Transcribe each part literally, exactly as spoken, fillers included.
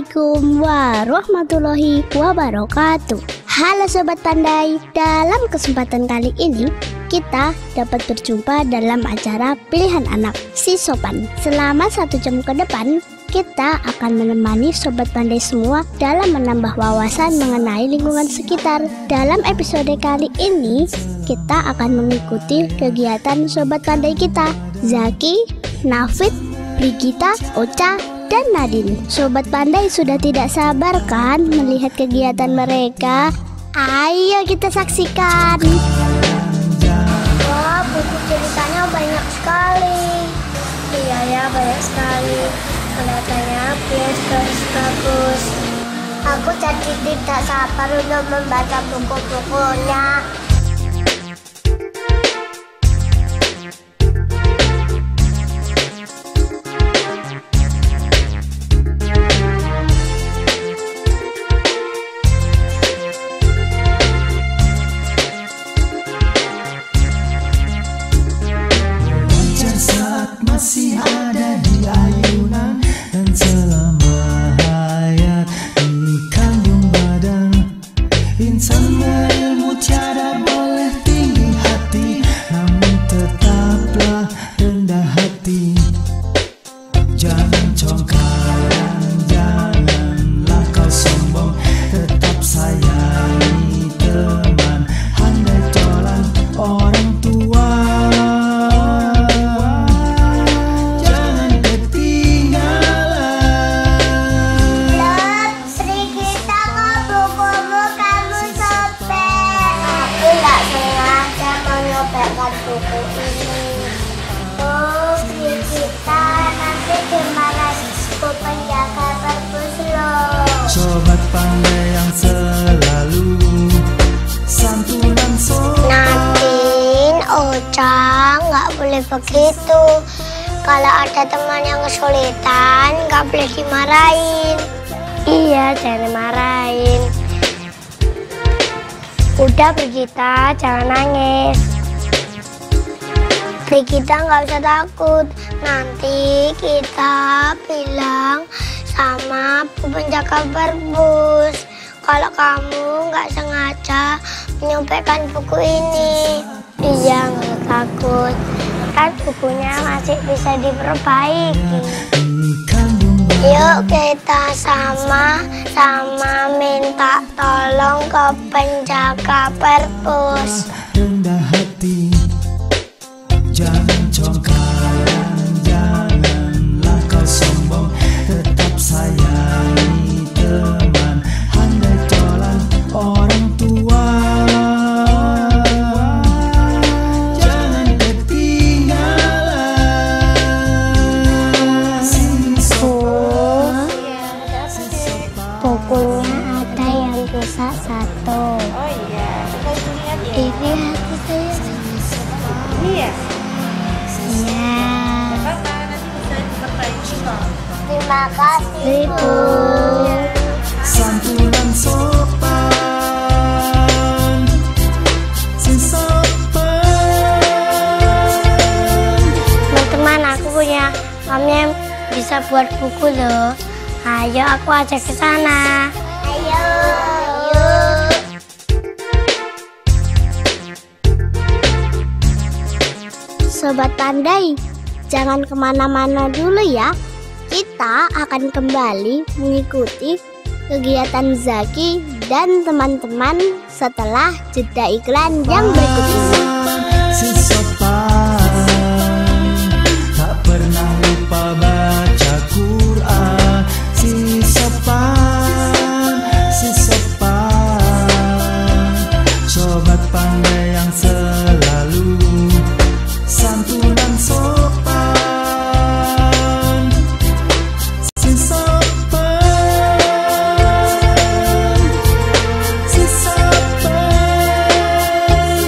Assalamualaikum warahmatullahi wabarakatuh. Halo Sobat Pandai, dalam kesempatan kali ini kita dapat berjumpa dalam acara Pilihan Anak Si Sopan. Selama satu jam ke depan, kita akan menemani Sobat Pandai semua dalam menambah wawasan mengenai lingkungan sekitar. Dalam episode kali ini, kita akan mengikuti kegiatan Sobat Pandai kita, Zaki, Nafid, Brigita, Ocha, dan Nadine. Sobat Pandai sudah tidak sabar kan melihat kegiatan mereka? Ayo kita saksikan. Wah, buku ceritanya banyak sekali. Iya ya, banyak sekali. Kelihatannya bagus-bagus. Aku jadi tidak sabar untuk membaca buku-bukunya. Masih ada di ayunan dan selama hayat di kandung badan, insan berilmu tiada boleh tinggi hati, namun tetaplah rendah hati. Jangan congkak, janganlah kau sombong, tetap sayangi teman, handai tolong orang tua. Buku ini. Oh, Brigita, nanti dimarahin bu penjaga perpus loh. Sobat Pandai yang selalu santun dan sopan. Nadine, Ocha, nggak boleh begitu. Kalau ada teman yang kesulitan, nggak boleh dimarahin. Iya, jangan dimarahin. Udah Brigita, jangan nangis. Kita nggak usah takut, nanti kita bilang sama bu penjaga perpus kalau kamu nggak sengaja menyobekkan buku ini. Iya, nggak usah takut, kan bukunya masih bisa diperbaiki. Yuk kita sama-sama minta tolong ke penjaga perpus. Rendah hati, jangan congkak, janganlah kau sombong, tetap sayangi teman, handai tolong orang tua. Jangan ketinggalan si sopan. Bukunya ada yang rusak satu. Oh iya, kita lihat ya. Ini hati saya. Iya. Iya. Apa nanti bisa diperbaiki kok. Terima kasih, Bu. Santun dan sopan, si sopan. Teman-teman, aku punya mamnya bisa buat buku loh. Ayo aku ajak ke sana. Ayo. Sobat Pandai, jangan kemana-mana dulu ya. Kita akan kembali mengikuti kegiatan Zaki dan teman-teman setelah jeda iklan yang berikut ini. Si sopan, tak pernah lupa baca Quran. Si sopan, si sopan, Sobat Pandai yang selalu santun dan sopan. Si sopan, si sopan,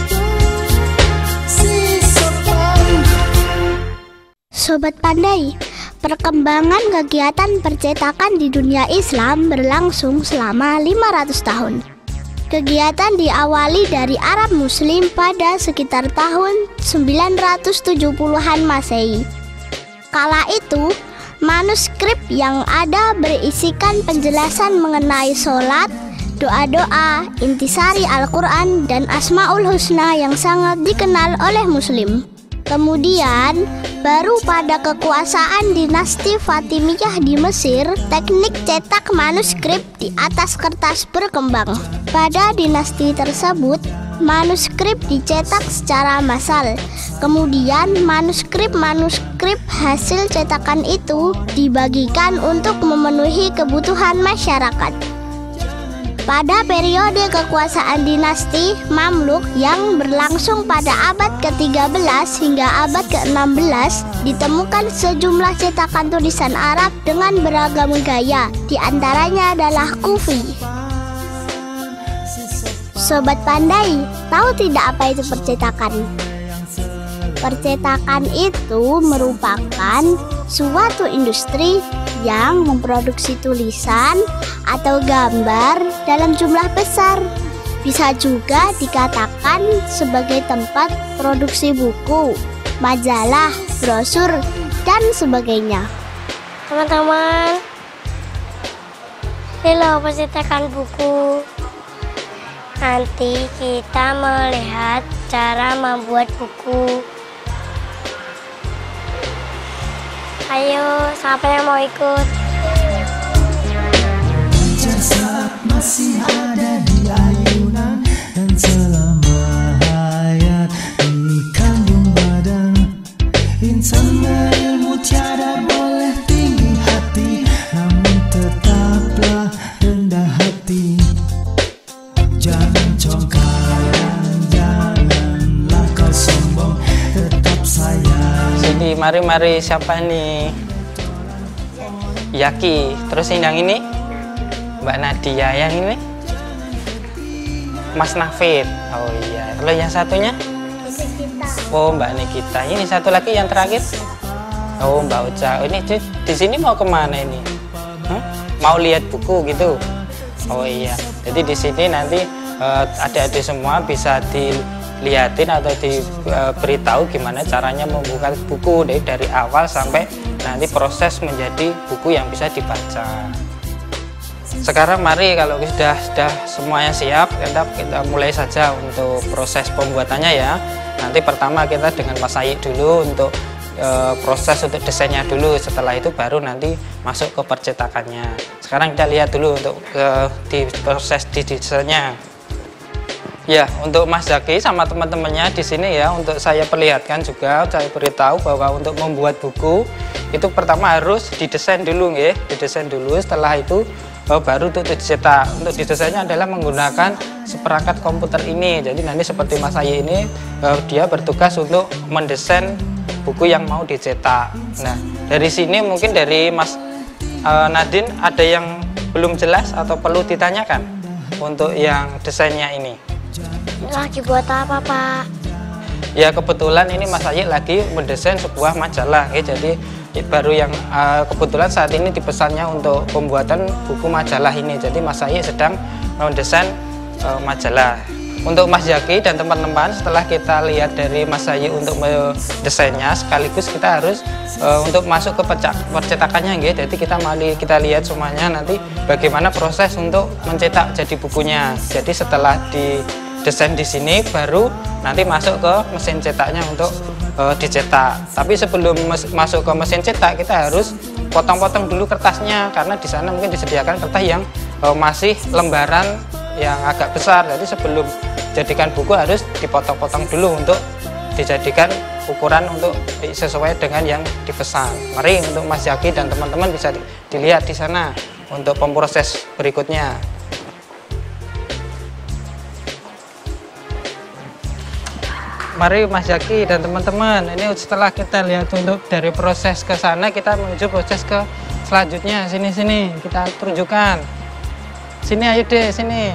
si sopan. Sobat Pandai, perkembangan kegiatan percetakan di dunia Islam berlangsung selama lima ratus tahun. Kegiatan diawali dari Arab Muslim pada sekitar tahun sembilan ratus tujuh puluhan Masehi. Kala itu, Manuskrip yang ada berisikan penjelasan mengenai sholat, doa-doa, intisari Al-Quran, dan Asmaul Husna yang sangat dikenal oleh Muslim. Kemudian, baru pada kekuasaan dinasti Fatimiyah di Mesir, teknik cetak manuskrip di atas kertas berkembang. Pada dinasti tersebut, manuskrip dicetak secara massal. Kemudian, manuskrip-manuskrip hasil cetakan itu dibagikan untuk memenuhi kebutuhan masyarakat. Pada periode kekuasaan dinasti Mamluk yang berlangsung pada abad ke tiga belas hingga abad ke enam belas, ditemukan sejumlah cetakan tulisan Arab dengan beragam gaya, di antaranya adalah Kufi. Sobat Pandai, tahu tidak apa itu percetakan? Percetakan itu merupakan suatu industri yang memproduksi tulisan atau gambar dalam jumlah besar. Bisa juga dikatakan sebagai tempat produksi buku, majalah, brosur, dan sebagainya. Teman-teman, ini loh percetakan buku. Nanti kita melihat cara membuat buku. Ayo, siapa yang mau ikut? Jasad masih ada di ayunan, dan selama hayat di kandung badan, insan berilmu tiada boleh tinggi hati, namun tetaplah rendah hati. Jangan congkak, janganlah kau sombong, tetap sayang. Sini, mari-mari, siapa nih? Yaki. Terus yang ini Mbak Nadia, yang ini Mas Nafid. Oh iya. Kalau yang satunya? Oh, Mbak Nikita. Ini satu lagi yang terakhir? Oh, Mbak Uca. Oh, ini di, di sini mau kemana ini? Huh? Mau lihat buku gitu? Oh iya. Jadi di sini nanti uh, adik-adik semua bisa dilihatin atau diberitahu gimana caranya membuka buku dari, dari awal sampai nanti proses menjadi buku yang bisa dibaca. Sekarang mari kalau sudah sudah semuanya siap, kita, kita mulai saja untuk proses pembuatannya ya. Nanti pertama kita dengan Mas Ayik dulu untuk e, proses untuk desainnya dulu. Setelah itu baru nanti masuk ke percetakannya. Sekarang kita lihat dulu untuk ke, di proses di desainnya. Ya, untuk Mas Zaki sama teman-temannya di sini ya, untuk saya perlihatkan juga, saya beritahu bahwa untuk membuat buku itu pertama harus didesain dulu ya, didesain dulu. Setelah itu oh, baru untuk dicetak. Untuk didesainnya adalah menggunakan seperangkat komputer ini. Jadi nanti seperti Mas Ayi ini, eh, dia bertugas untuk mendesain buku yang mau dicetak. Nah, dari sini mungkin dari Mas eh, Nadine ada yang belum jelas atau perlu ditanyakan untuk yang desainnya ini. Lagi buat apa, Pak? Ya kebetulan ini Mas Ayi lagi mendesain sebuah majalah. Ya, jadi baru yang uh, kebetulan saat ini dipesannya untuk pembuatan buku majalah ini. Jadi Mas Ayi sedang mendesain uh, majalah. Untuk Mas Zaki dan teman-teman, setelah kita lihat dari Mas Ayi untuk mendesainnya, sekaligus kita harus uh, untuk masuk ke percetakannya, gitu. Jadi kita mari kita lihat semuanya nanti bagaimana proses untuk mencetak jadi bukunya. Jadi setelah di desain di sini baru nanti masuk ke mesin cetaknya untuk uh, dicetak. Tapi sebelum masuk ke mesin cetak kita harus potong-potong dulu kertasnya, karena di sana mungkin disediakan kertas yang uh, masih lembaran yang agak besar. Jadi sebelum jadikan buku harus dipotong-potong dulu untuk dijadikan ukuran untuk sesuai dengan yang dipesan. Mari untuk Mas Zaki dan teman-teman bisa dilihat di sana untuk pemproses berikutnya. Mari Mas Zaki dan teman-teman, ini setelah kita lihat untuk dari proses ke sana, kita menuju proses ke selanjutnya. Sini-sini kita tunjukkan. Sini ayo deh, sini.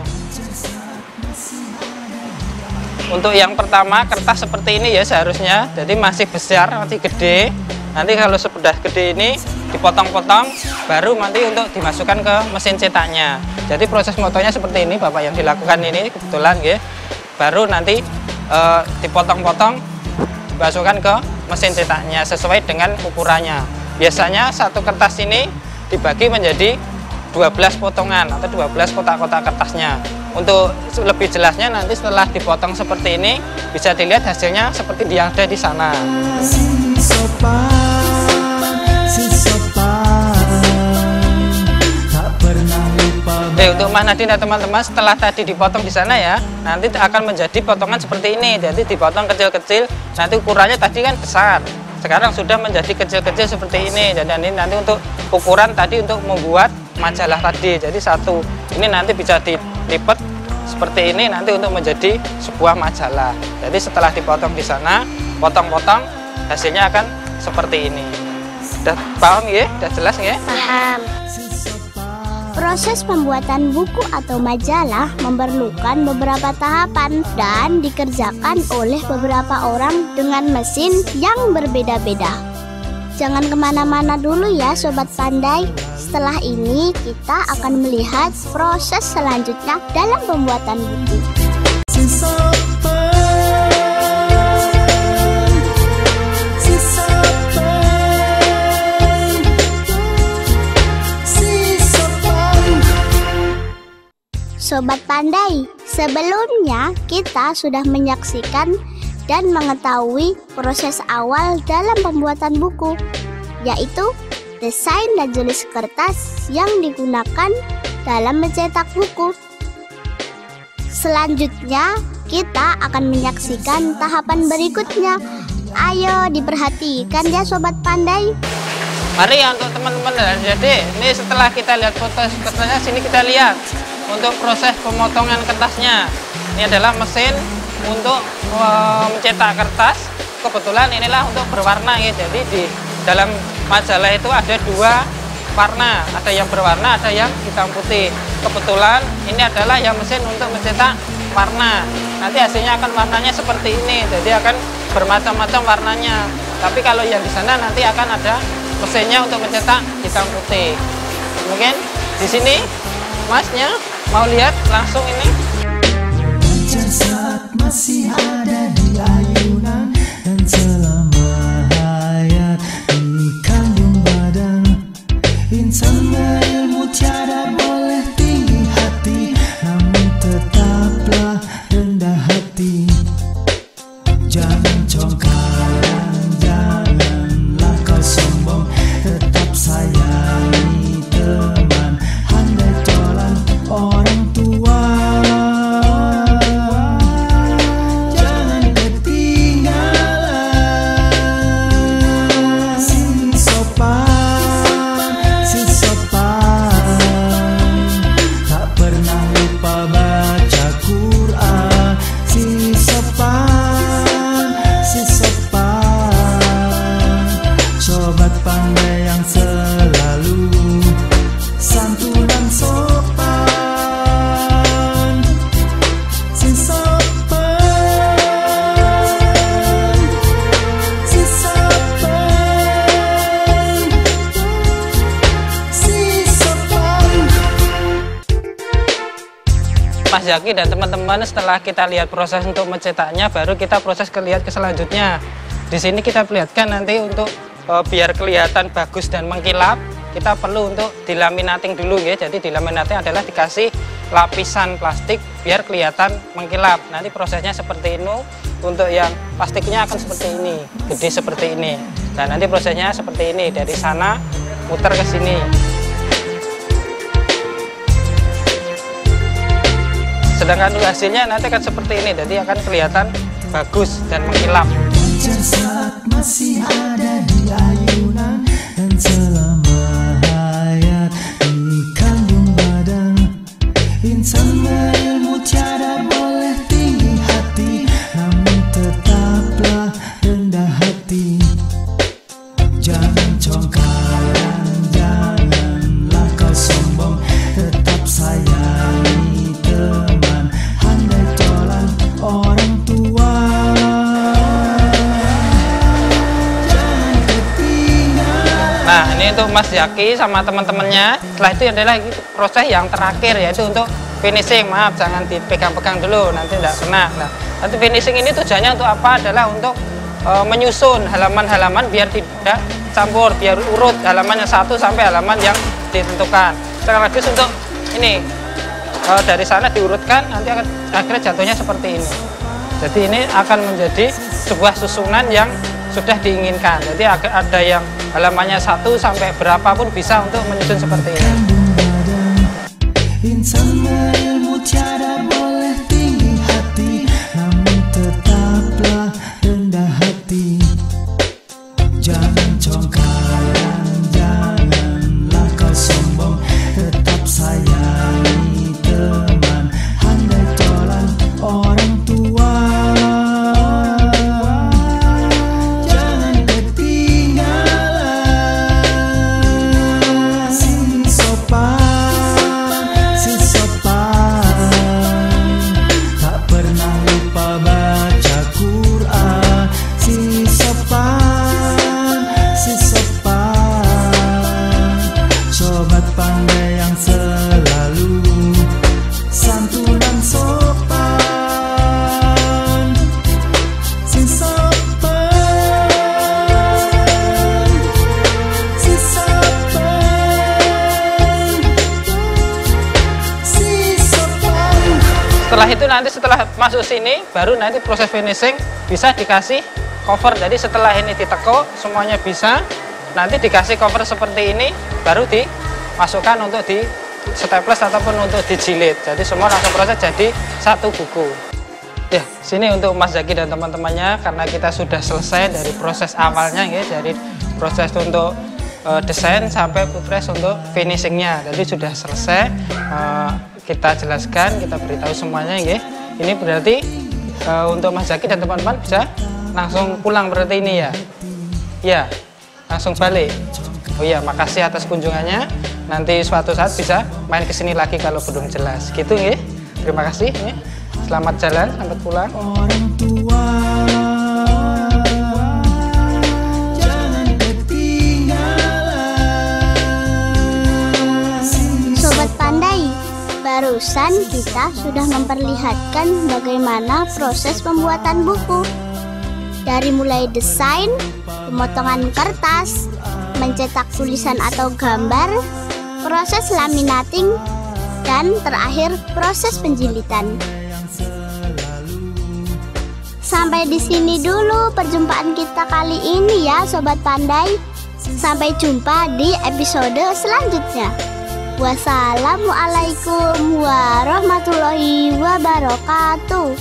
Untuk yang pertama kertas seperti ini ya seharusnya, jadi masih besar, masih gede. Nanti kalau sudah gede ini dipotong-potong, baru nanti untuk dimasukkan ke mesin cetaknya. Jadi proses motonya seperti ini, Bapak yang dilakukan ini kebetulan ya. Baru nanti dipotong-potong, dimasukkan ke mesin cetaknya sesuai dengan ukurannya. biasanya satu kertas ini dibagi menjadi dua belas potongan atau dua belas kotak-kotak kertasnya. Untuk lebih jelasnya nanti setelah dipotong seperti ini bisa dilihat hasilnya seperti yang ada di sana. Si sopan, si sopan, tak pernah lupa. Oke, untuk Mas Nadine dan teman-teman, setelah tadi dipotong di sana ya, nanti akan menjadi potongan seperti ini. Jadi dipotong kecil-kecil, nanti ukurannya tadi kan besar. Sekarang sudah menjadi kecil-kecil seperti ini. Jadi ini nanti untuk ukuran tadi untuk membuat majalah tadi. Jadi satu ini nanti bisa dilipat seperti ini nanti untuk menjadi sebuah majalah. Jadi setelah dipotong di sana, potong-potong, hasilnya akan seperti ini. Sudah paham ya? Sudah jelas ya? Paham. Proses pembuatan buku atau majalah memerlukan beberapa tahapan dan dikerjakan oleh beberapa orang dengan mesin yang berbeda-beda. Jangan kemana-mana dulu ya Sobat Pandai. Setelah ini kita akan melihat proses selanjutnya dalam pembuatan buku. Si sopan, si sopan, si sopan. Sobat Pandai, sebelumnya kita sudah menyaksikan dan mengetahui proses awal dalam pembuatan buku, yaitu desain dan tulis kertas yang digunakan dalam mencetak buku. Selanjutnya, kita akan menyaksikan tahapan berikutnya. Ayo diperhatikan ya Sobat Pandai. Mari ya untuk teman-teman dan adik-adik, ini setelah kita lihat foto kertasnya, sini kita lihat untuk proses pemotongan kertasnya. Ini adalah mesin untuk uh, mencetak kertas. Kebetulan inilah untuk berwarna ya. Jadi di dalam majalah itu ada dua warna, ada yang berwarna, ada yang hitam putih. Kebetulan ini adalah yang mesin untuk mencetak warna. Nanti hasilnya akan warnanya seperti ini. Jadi akan bermacam-macam warnanya. Tapi kalau yang di sana nanti akan ada mesinnya untuk mencetak hitam putih. Mungkin di sini Masnya mau lihat langsung ini. Saat masih ada di ayunan dan selama hayat di kandung badan, insan berilmu tiada boleh tinggi hati, namun tetaplah rendah hati. Jangan congkak, janganlah kau sombong, tetap sayangi teman, handai tolak orang tua. Mas Zaki dan teman-teman, setelah kita lihat proses untuk mencetaknya, baru kita proses ke lihat ke selanjutnya. Di sini kita perlihatkan nanti untuk e, biar kelihatan bagus dan mengkilap, kita perlu untuk dilaminating dulu ya. Jadi dilaminating adalah dikasih lapisan plastik biar kelihatan mengkilap. Nanti prosesnya seperti ini. Untuk yang plastiknya akan seperti ini, gede seperti ini. Nah nanti prosesnya seperti ini, dari sana muter ke sini. Sedangkan hasilnya nanti akan seperti ini, jadi akan kelihatan bagus dan mengkilap. Saat masih ada di ayunan dan selama hayat di kandung badan, insan berilmu tiada boleh tinggi hati, namun tetaplah rendah hati. Jangan congkak, janganlah kau sombong, tetap sayangi teman, handai tolak orang tua. Jangan ketinggalan. Nah ini untuk Mas Zaki sama teman-temannya. Setelah itu adalah proses yang terakhir, yaitu untuk finishing. Maaf, jangan dipegang-pegang dulu, nanti tidak kena. Nah, nanti finishing ini tujuannya untuk apa? Adalah untuk e, menyusun halaman-halaman biar tidak campur biar urut halaman yang satu sampai halaman yang ditentukan. Sekaligus untuk ini e, dari sana diurutkan, nanti akan akhirnya jatuhnya seperti ini. Jadi ini akan menjadi sebuah susunan yang sudah diinginkan. Jadi ada yang halamannya satu sampai berapapun bisa untuk menyusun seperti ini. Insan berilmu tiada boleh tinggi hati, namun tetaplah rendah hati. Jangan congkak, janganlah kau sombong, tetap sayangi teman, handai tolak orang tua. Jangan ketinggalan si sopan. Setelah itu nanti setelah masuk sini baru nanti proses finishing bisa dikasih cover. Jadi setelah ini ditekuk semuanya bisa, nanti dikasih cover seperti ini baru dimasukkan untuk di staples ataupun untuk dijilid. Jadi semua langsung proses jadi satu buku. Ya, sini untuk Mas Zaki dan teman-temannya, karena kita sudah selesai dari proses awalnya ya, dari proses untuk uh, desain sampai putres untuk finishingnya. Jadi sudah selesai. Uh, kita jelaskan, kita beritahu semuanya ya. Ini berarti e, untuk Mas Zaki dan teman-teman bisa langsung pulang berarti ini ya. Ya, langsung balik. Oh iya, makasih atas kunjungannya. Nanti suatu saat bisa main ke sini lagi kalau belum jelas. Gitu ya. Terima kasih ya. Selamat jalan, selamat pulang. Orang tua, jangan ketinggalan. Sobat Pandai, barusan kita sudah memperlihatkan bagaimana proses pembuatan buku. Dari mulai desain, pemotongan kertas, mencetak tulisan atau gambar, proses laminating, dan terakhir proses penjilitan. Sampai di sini dulu perjumpaan kita kali ini ya Sobat Pandai. Sampai jumpa di episode selanjutnya. Wassalamualaikum warahmatullahi wabarakatuh.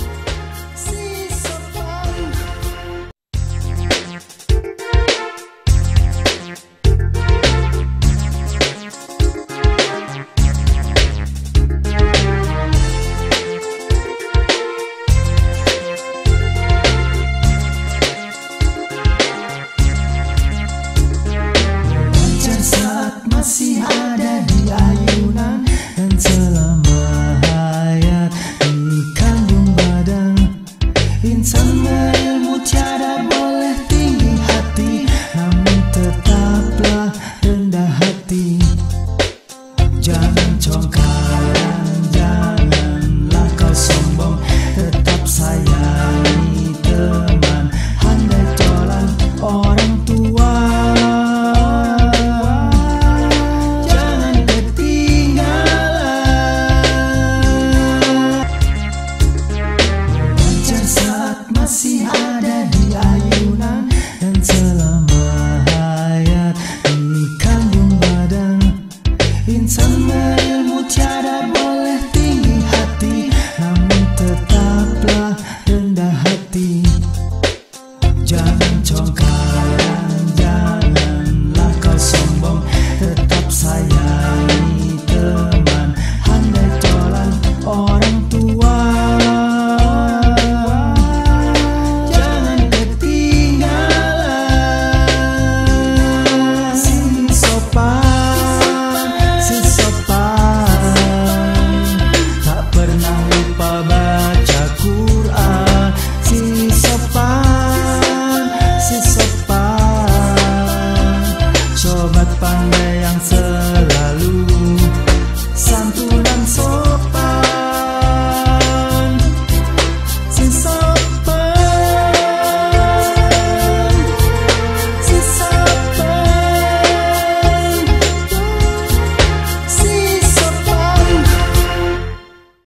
Masih ada di ayunan dan selama hayat di kandung badan. Insan berilmu tiada boleh tinggi hati, namun tetaplah rendah hati. Jangan congkak, janganlah kau sombong, tetap sayangi teman, handai tolak orang tua. Masih ada di ayunan dan selama hayat di kandung badan. Insan berilmu tiada boleh